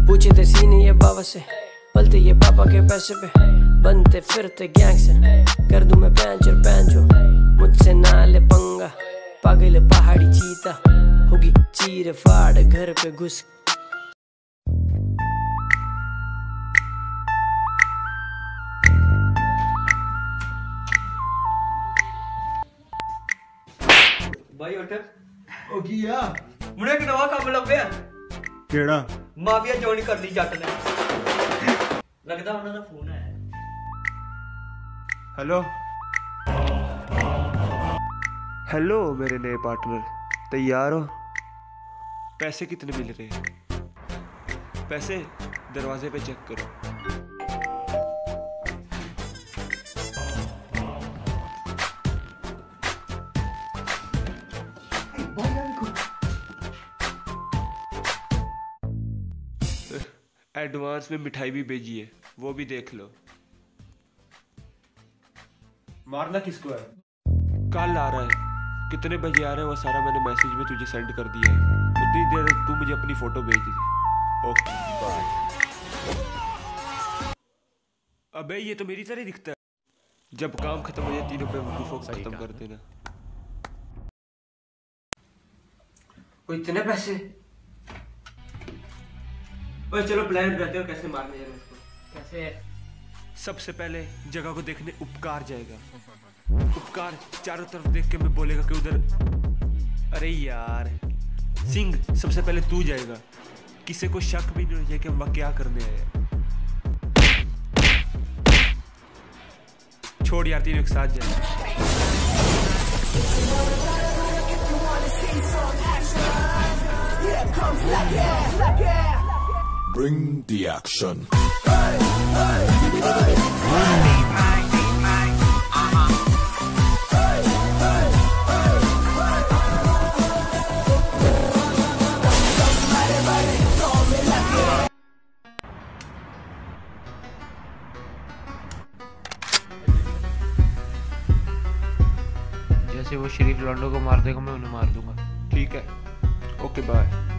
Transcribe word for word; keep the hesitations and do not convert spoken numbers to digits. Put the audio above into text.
पूछे थे सीने ये बाबा से, पलते ये पापा के पैसे पे, बनते फिरते गैंग से, कर दूं मैं पैंचर पैंचो, मुझसे ना ले पंगा, पागल पहाड़ी चीता, होगी चीर फाड़ घर पे घुस। भाई उठ ओ किया मुझे एक नवा काम लभ्या। केड़ा? माफिया ज्वाइन कर ली जट ने। लगदा उन्हां दा फोन है। हेलो हेलो मेरे नए पार्टनर, तैयार हो? पैसे कितने मिल रहे हैं? पैसे दरवाजे पे चेक करो। एडवांस में मिठाई भी भेजी है, वो भी देख लो। मारना किसको है? कल आ रहा है, कितने बजे आ रहे हैं वो सारा मैंने मैसेज में तुझे सेंड कर दिया है। उतनी देर तू मुझे अपनी फोटो भेज दे। Okay bye. अबे ये तो मेरी तरह दिखता है। जब काम खत्म हो जाए तीनों पे वकूफों को खत्म कर देना। कोई इतने पैसे? ओए चलो प्लान करते हो कैसे मारने जाना इसको। कैसे? सबसे पहले जगह को देखने उपकार जाएगा। उपकार चारों तरफ देख के मैं बोलेगा कि उधर। अरे यार सिंह, सबसे पहले तू जाएगा, किसी को शक भी नहीं हो जाए कि हम क्या करने आए। छोड़ यार, तीनों एक साथ जाए। Bring the action. जैसे वो शरीफ लॉन्डो को मार देगा मैं उन्हें मार दूंगा। ठीक है, ओके बाय।